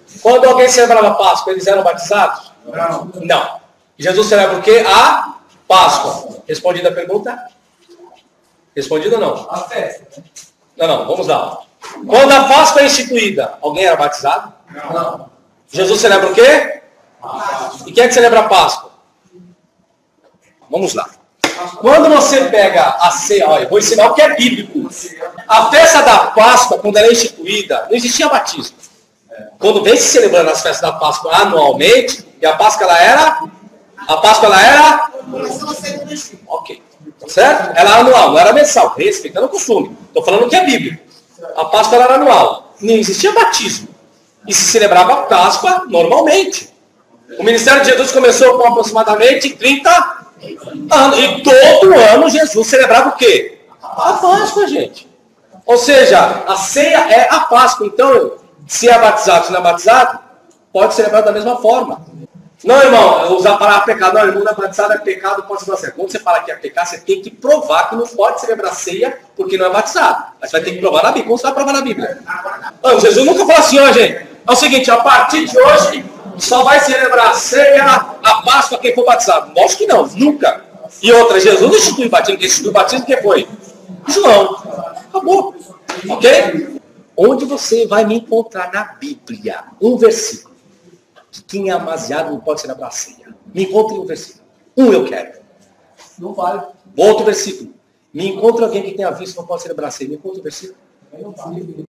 Quando alguém celebrava a Páscoa, eles eram batizados? Não. Não. Jesus celebra o quê? A Páscoa. Respondida a pergunta? Respondida ou não? A festa. Não, vamos lá. Quando a Páscoa é instituída, alguém era batizado? Não. Jesus celebra o quê? E quem é que celebra a Páscoa? Vamos lá. Quando você pega a ceia, olha, eu vou ensinar o que é bíblico. A festa da Páscoa, quando ela é instituída, não existia batismo. Quando vem se celebrando as festas da Páscoa anualmente, e a Páscoa ela era? Ok. Certo? Ela era anual, não era mensal, respeitando o costume. Estou falando que é bíblico. A Páscoa ela era anual. Não existia batismo. E se celebrava a Páscoa normalmente. O ministério de Jesus começou com aproximadamente 30 anos. E todo ano Jesus celebrava o quê? A Páscoa, gente. Ou seja, a ceia é a Páscoa. Então, se é batizado, se não é batizado, pode celebrar da mesma forma. Não, irmão, usar a palavra pecado. Não, irmão, não é batizado, é pecado, pode ser batizado. Quando você fala que é pecar, você tem que provar que não pode celebrar ceia porque não é batizado. Mas você vai ter que provar na Bíblia. Como você vai provar na Bíblia? Não, Jesus nunca falou assim, ó, gente. É o seguinte, a partir de hoje, só vai celebrar a ceia, a Páscoa, quem for batizado. Lógico que não, nunca. E outra, Jesus não instituiu o batismo. Quem instituiu o batismo, quem foi? João. Acabou. Ok? Onde você vai me encontrar na Bíblia um versículo que quem é amasiado não pode celebrar a ceia? Me encontre um versículo. Eu quero. Não vale. Outro versículo. Me encontre alguém que tenha visto que não pode celebrar a ceia. Me encontre um versículo. Não vale.